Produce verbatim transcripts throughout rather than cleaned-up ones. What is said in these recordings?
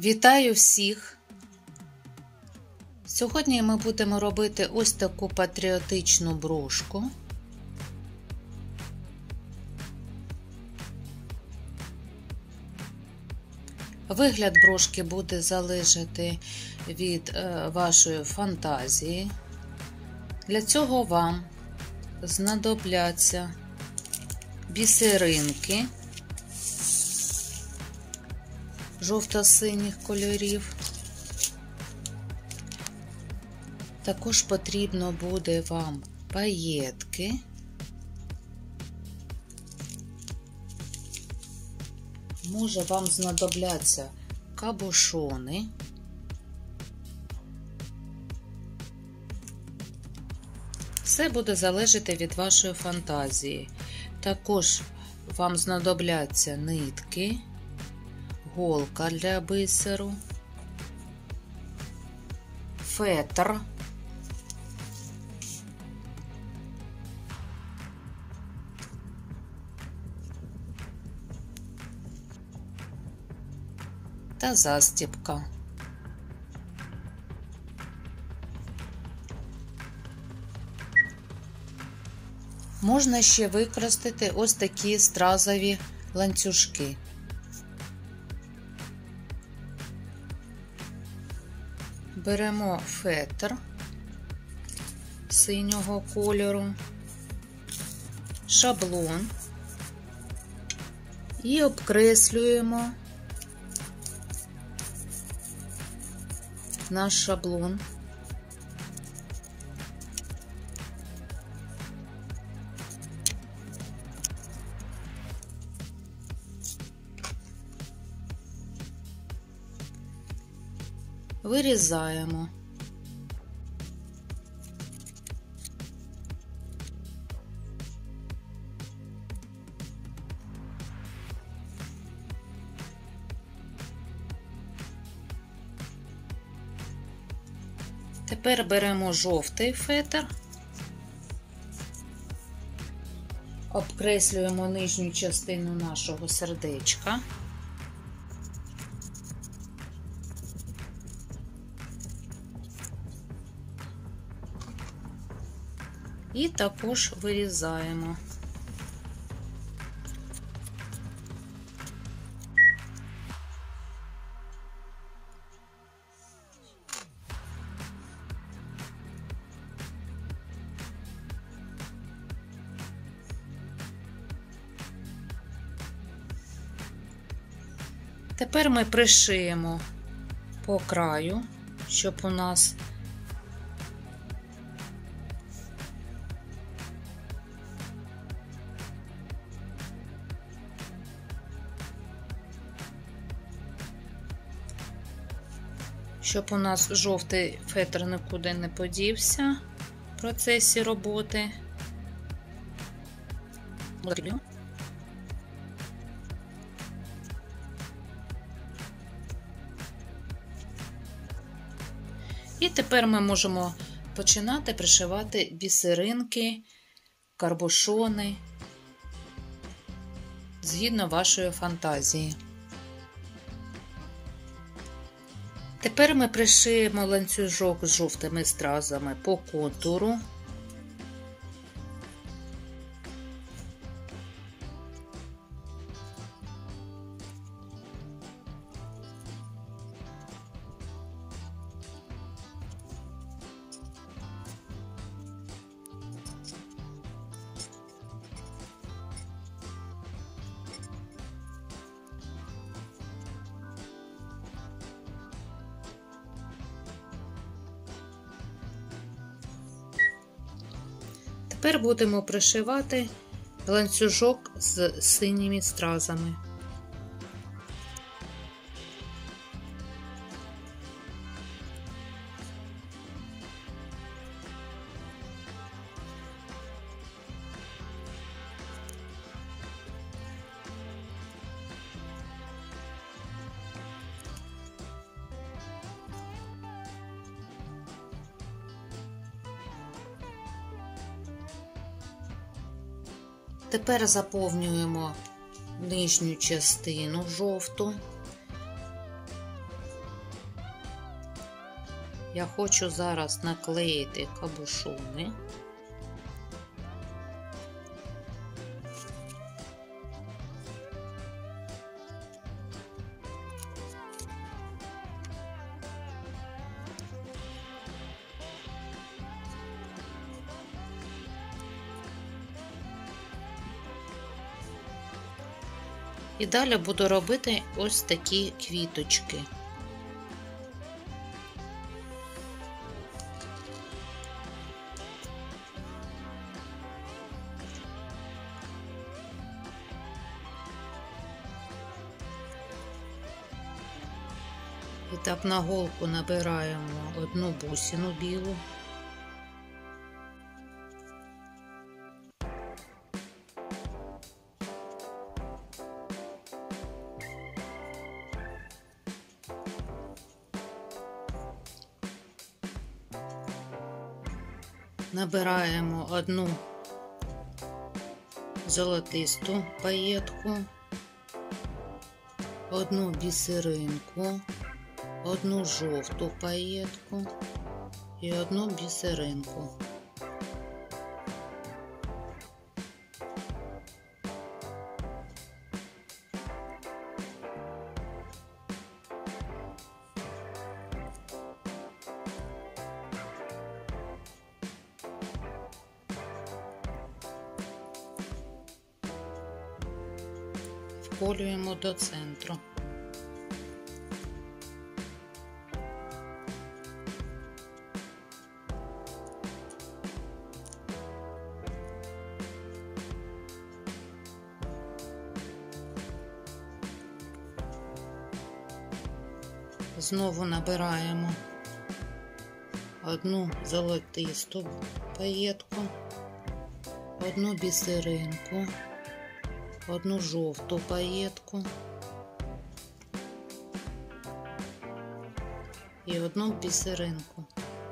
Вітаю всіх! Сьогодні ми будемо робити ось таку патріотичну брошку. Вигляд брошки буде залежати від вашої фантазії. Для цього вам знадобляться бісеринки жовто-синіх кольорів. Також потрібно буде вам паєтки, може вам знадобляться кабушони, все буде залежати від вашої фантазії. Також вам знадобляться нитки, голка для бисеру, фетр, та застібка. Можна ще використати ось такі стразові ланцюжки. Беремо фетр синього кольору, шаблон і обкреслюємо наш шаблон. Вирізаємо. Тепер беремо жовтий фетр, обкреслюємо нижню частину нашого сердечка. І також вирізаємо. Тепер ми пришиємо по краю, щоб у нас щоб у нас жовтий фетр нікуди не подівся в процесі роботи. І тепер ми можемо починати пришивати бісеринки, карбошони згідно вашої фантазії. Тепер ми пришиємо ланцюжок з жовтими стразами по контуру. Тепер будемо пришивати ланцюжок з синіми стразами. Тепер заповнюємо нижню частину жовту Я хочу зараз наклеїти кабушони. І далі буду робити ось такі квіточки. І так на голку набираємо одну бусину білу. Набираємо одну золотисту паєтку, одну бісеринку, одну жовту паєтку і одну бісеринку. Вколюємо до центру. Знову набираємо одну золотисту паєтку, одну бісеринку, одну жовту паєтку і одну бісеринку.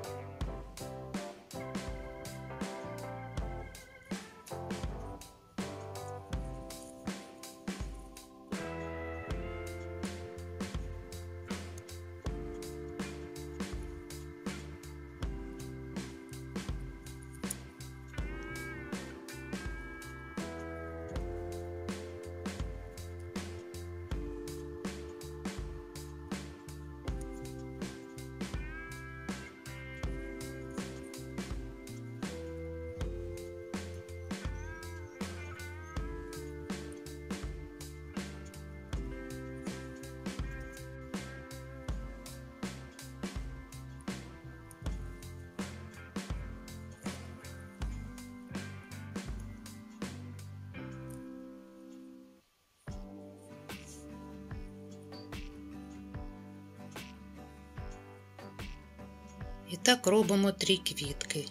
І так робимо три квітки.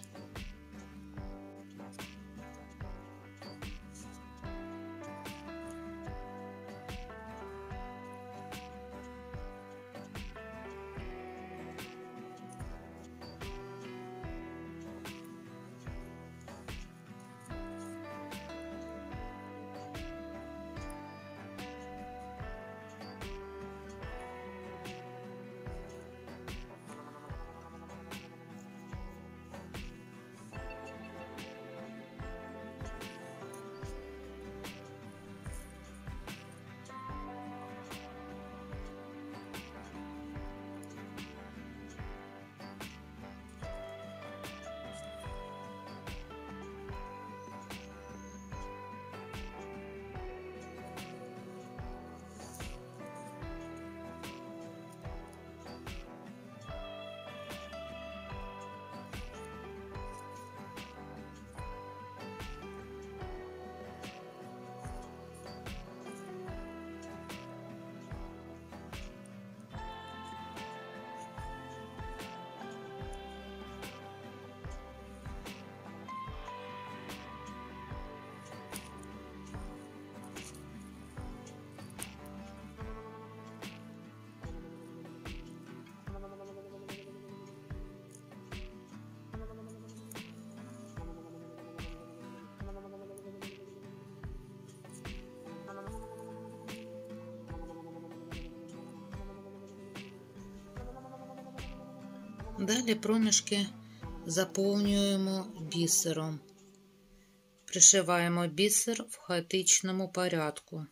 Далі проміжки заповнюємо бісером. Пришиваємо бісер в хаотичному порядку.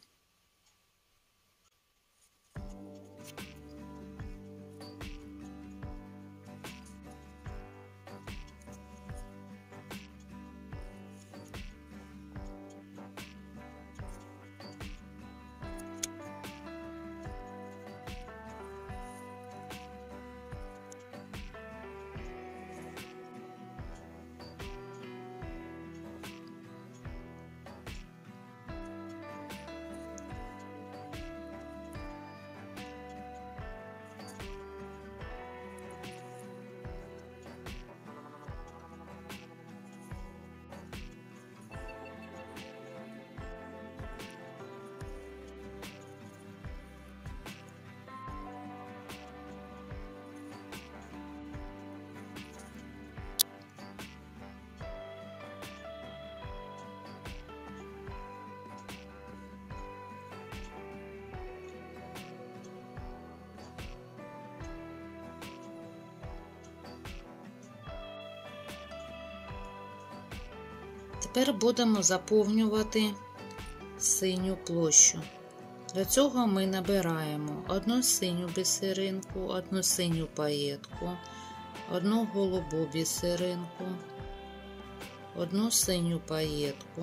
Тепер будемо заповнювати синю площу. Для цього ми набираємо одну синю бісеринку, одну синю паєтку, одну голубу бісеринку, одну синю паєтку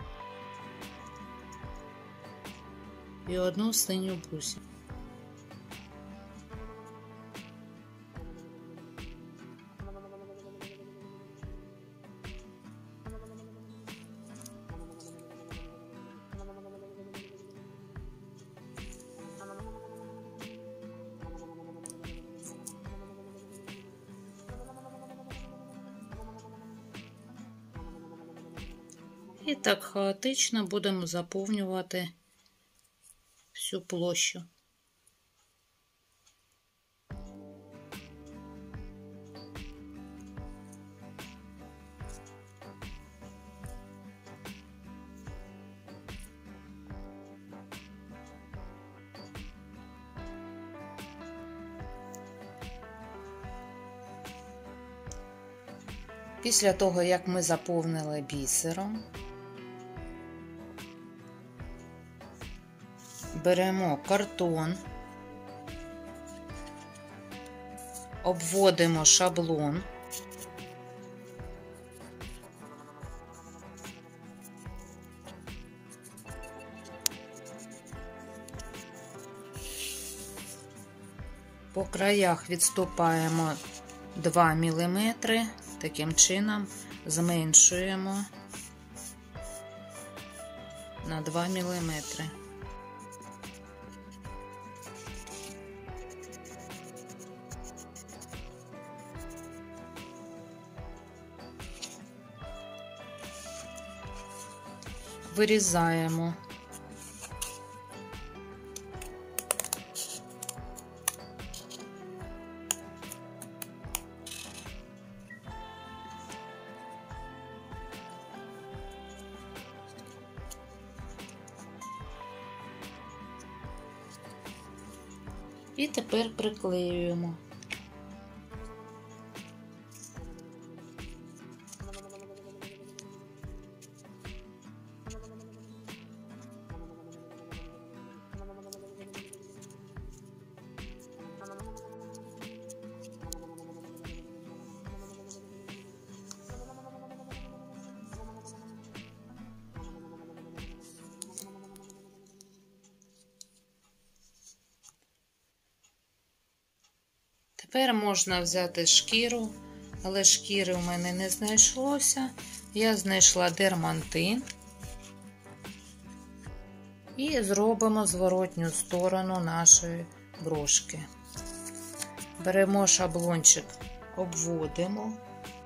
і одну синю бусинку. І так хаотично будемо заповнювати всю площу. Після того, як ми заповнили бісером, беремо картон, обводимо шаблон, по краях відступаємо два міліметри, таким чином зменшуємо на два міліметри. Вирізаємо. І тепер приклеюємо. Тепер можна взяти шкіру, але шкіри в мене не знайшлося. Я знайшла дермантин. І зробимо зворотню сторону нашої брошки. Беремо шаблончик, обводимо.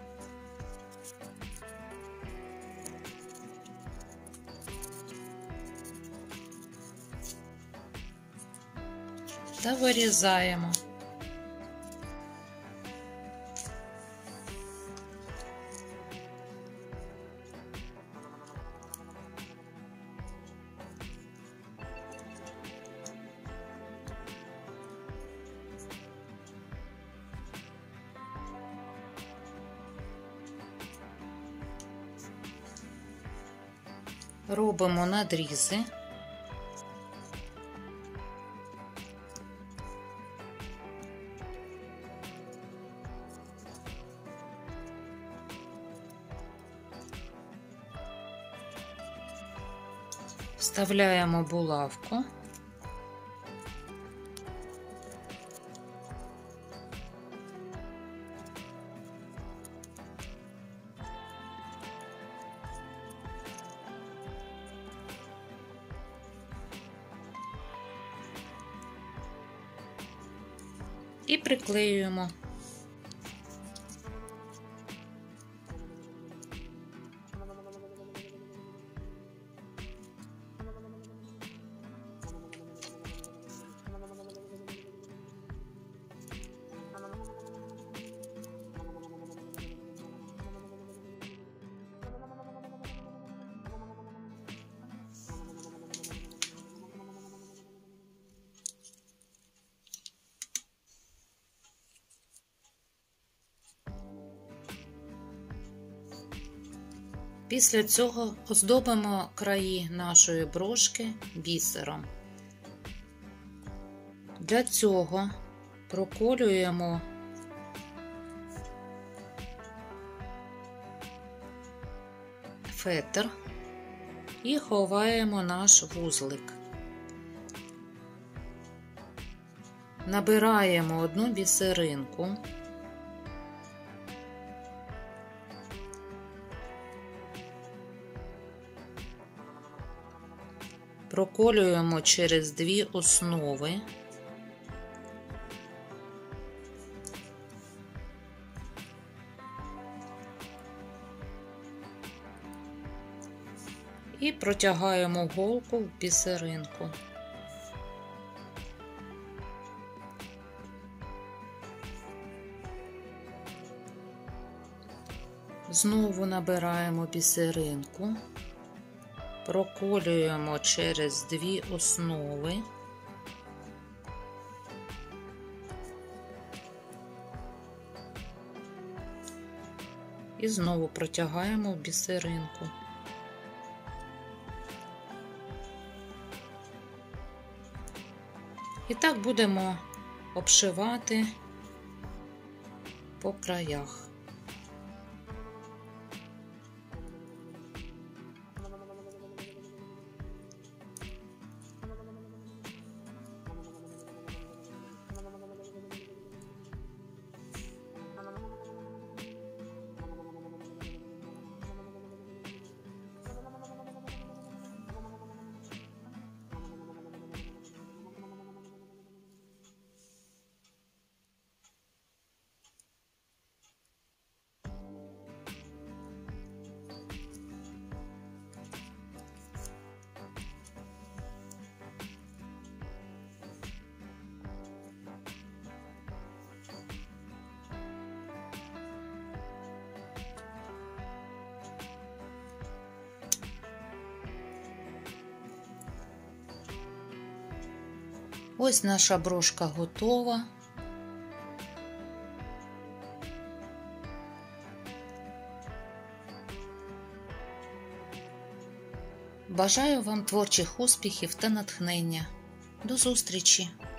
Та вирізаємо. Робимо надрізи. Вставляємо булавку. І приклеюємо. Після цього оздобимо краї нашої брошки бісером. Для цього проколюємо фетр і ховаємо наш вузлик. Набираємо одну бісеринку. Проколюємо через дві основи. І протягаємо голку в бісеринку. Знову набираємо бісеринку. Проколюємо через дві основи. І знову протягаємо в бісеринку. І так будемо обшивати по краях. Ось наша брошка готова. Бажаю вам творчих успіхів та натхнення. До зустрічі!